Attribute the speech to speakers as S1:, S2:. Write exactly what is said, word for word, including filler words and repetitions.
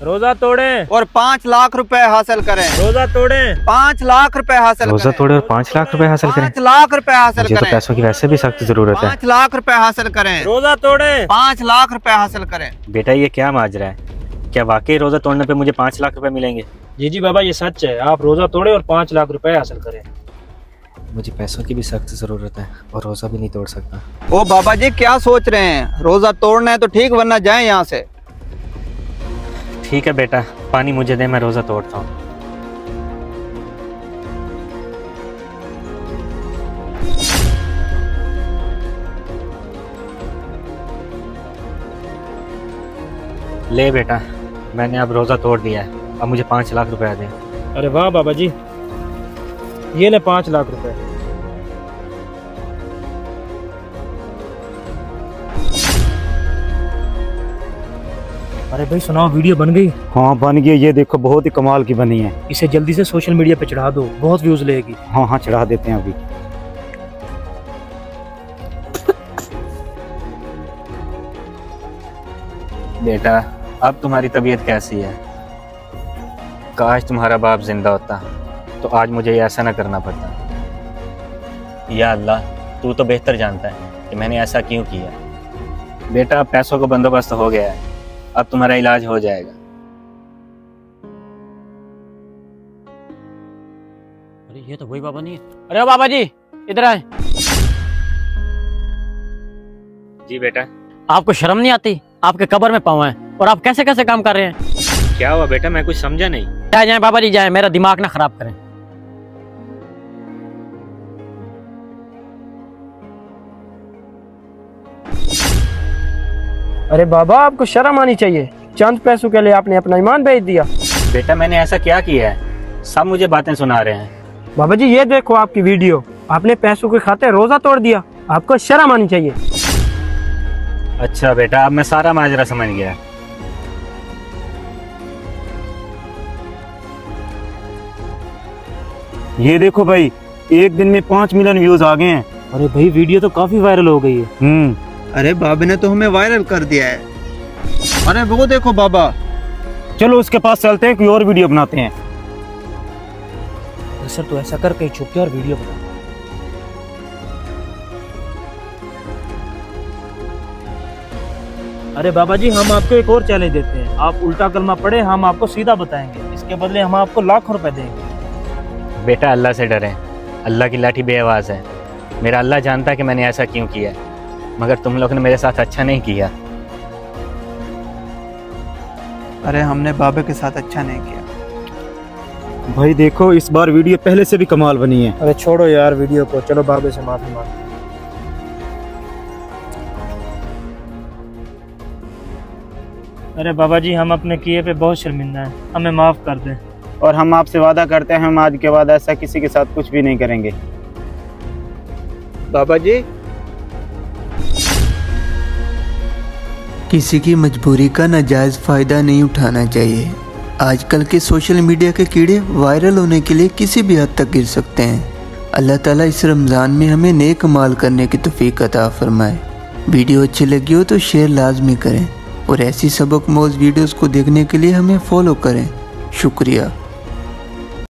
S1: रोजा तोड़े
S2: और पाँच लाख रुपए हासिल करें।
S1: रोजा तोड़े
S2: पाँच लाख रुपए हासिल करें।
S3: रोजा तोड़े और पाँच लाख रुपए हासिल करें।
S2: पाँच लाख रुपए हासिल
S3: मुझे तो
S2: करें।
S3: पैसों की वैसे भी सख्त जरूरत है।
S2: पाँच लाख रुपए हासिल करें।
S1: रोजा तोड़े
S2: पाँच लाख रुपए हासिल करें।
S3: बेटा ये क्या माजरा है? क्या वाकई रोजा तोड़ने पे मुझे पाँच लाख रुपए मिलेंगे?
S1: जी जी बाबा ये सच है, आप रोजा तोड़े और पाँच लाख रुपए हासिल करें।
S3: मुझे पैसों की भी सख्त जरूरत है और रोजा भी नहीं तोड़ सकता।
S2: ओ बाबा जी क्या सोच रहे हैं? रोजा तोड़ना है तो ठीक, वरना जाए यहाँ से।
S3: ठीक है बेटा, पानी मुझे दे, मैं रोजा तोड़ता हूँ। ले बेटा, मैंने अब रोजा तोड़ दिया है, अब मुझे पाँच लाख रुपए दें।
S1: अरे वाह बाबा जी, ये ले पाँच लाख रुपए। अरे भाई सुनाओ, वीडियो बन गई?
S3: हाँ बन गई, ये देखो बहुत ही कमाल की बनी है।
S1: इसे जल्दी से सोशल मीडिया पे चढ़ा दो, बहुत व्यूज लेगी।
S3: हाँ हाँ चढ़ा देते हैं अभी। बेटा अब तुम्हारी तबीयत कैसी है? काश तुम्हारा बाप जिंदा होता तो आज मुझे ऐसा ना करना पड़ता। या अल्लाह, तू तो बेहतर जानता है कि मैंने ऐसा क्यों किया। बेटा अब पैसों का बंदोबस्त हो गया है, अब तुम्हारा इलाज हो जाएगा।
S1: अरे ये तो वही बाबा नहीं है। अरे बाबा जी इधर आए।
S3: जी बेटा।
S1: आपको शर्म नहीं आती? आपके कब्र में पाँव है और आप कैसे कैसे काम कर रहे हैं?
S3: क्या हुआ बेटा, मैं कुछ समझा नहीं।
S1: जाए जाए बाबा जी जाए, मेरा दिमाग ना खराब करें। अरे बाबा आपको शर्म आनी चाहिए, चंद पैसों के लिए आपने अपना ईमान बेच दिया।
S3: बेटा मैंने ऐसा क्या किया है? सब मुझे बातें सुना रहे हैं।
S1: बाबा जी ये देखो आपकी वीडियो, आपने पैसों के खाते रोजा तोड़ दिया, आपको शर्म आनी चाहिए।
S3: अच्छा बेटा, अब मैं सारा माजरा समझ गया। ये देखो भाई, एक दिन में पाँच मिलियन व्यूज आ गए हैं।
S1: अरे भाई वीडियो तो काफी वायरल हो गई है।
S3: हम्म
S2: अरे बाबा ने तो हमें वायरल कर दिया है। अरे वो देखो बाबा।
S3: चलो उसके पास चलते हैं, कोई और वीडियो बनाते हैं।
S1: सर तू ऐसा कर, कहीं छुप के और वीडियो बना। अरे बाबा जी हम आपको एक और चैलेंज देते हैं, आप उल्टा कलमा पढ़े, हम आपको सीधा बताएंगे, इसके बदले हम आपको लाखों रुपए देंगे।
S3: बेटा अल्लाह से डरें, अल्लाह की लाठी बेआवाज है। मेरा अल्लाह जानता है कि मैंने ऐसा क्यों किया, मगर तुम लोग ने मेरे साथ अच्छा नहीं किया।
S2: अरे हमने बाबा के साथ अच्छा नहीं किया।
S3: भाई देखो इस बार वीडियो पहले से भी कमाल बनी है।
S1: अरे छोड़ो यार वीडियो को, चलो बाबे से माफी मांगो। अरे बाबा जी हम अपने किए पे बहुत शर्मिंदा हैं, हमें माफ कर दें।
S3: और हम आपसे वादा करते हैं, हम आज के बाद ऐसा किसी के साथ कुछ भी नहीं करेंगे।
S2: बाबा जी
S4: किसी की मजबूरी का नाजायज़ फ़ायदा नहीं उठाना चाहिए। आजकल के सोशल मीडिया के कीड़े वायरल होने के लिए किसी भी हद तक गिर सकते हैं। अल्लाह ताला इस रमज़ान में हमें नेक माल करने की तौफीक अता फरमाए। वीडियो अच्छी लगी हो तो शेयर लाजमी करें और ऐसी सबक मोज़ वीडियोस को देखने के लिए हमें फॉलो करें। शुक्रिया।